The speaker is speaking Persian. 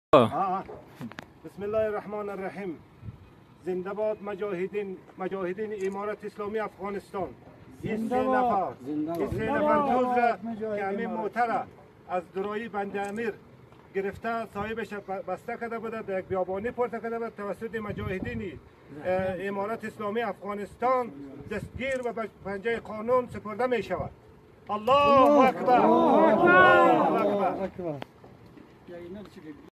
بسم الله الرحمن الرحیم. زنده باد مجاهدین امارت اسلامی افغانستان. این سه نفر دوز که همین موتر از درایی بند امیر گرفته صاحبش بسته کرده بوده، در یک بیابانی پرته کرده بود، توسط مجاهدین امارت اسلامی افغانستان دستگیر و به پنجه قانون سپرده می شود. الله اکبر. الله اکبر.